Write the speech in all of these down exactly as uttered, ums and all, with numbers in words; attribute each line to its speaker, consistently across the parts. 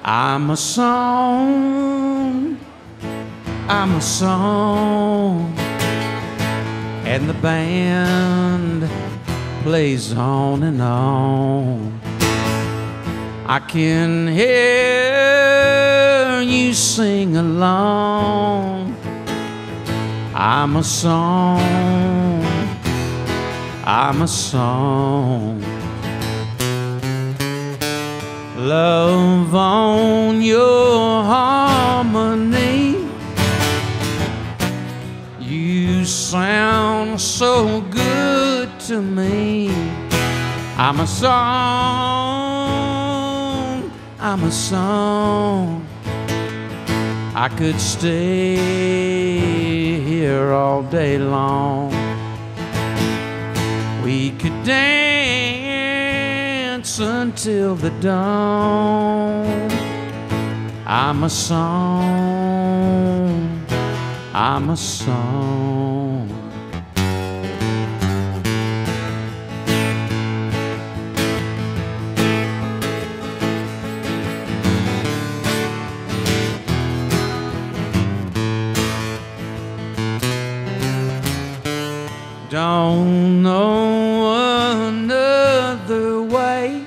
Speaker 1: I'm a song, I'm a song, and the band plays on and on. I can hear you sing along. I'm a song, I'm a song. Love on your harmony. You sound so good to me. I'm a song, I'm a song. I could stay here all day long. We could dance until the dawn. I'm a song, I'm a song. Don't know another way.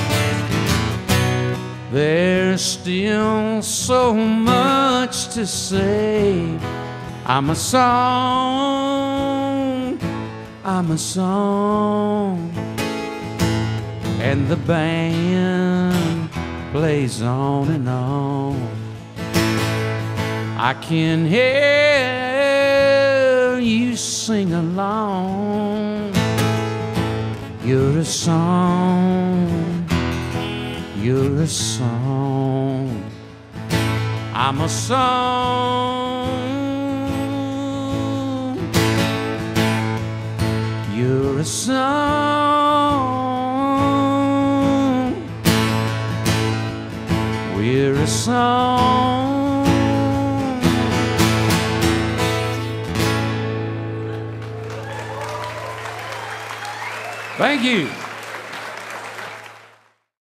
Speaker 1: There's still so much to say. I'm a song, I'm a song, and the band plays on and on. I can hear you sing along. You're a song, you're a song. I'm a song, you're a song. We're a song. Thank you.